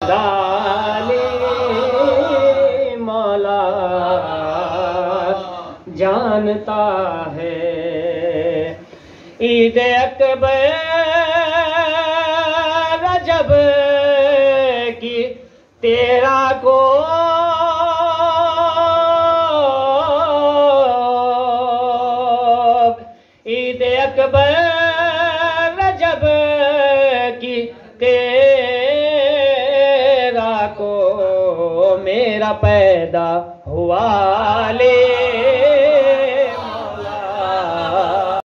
डाले मौला जानता है। ईद अकबर रजब की तेरा को ईद अकबर रजब की तेरा को मेरा पैदा हुआ ले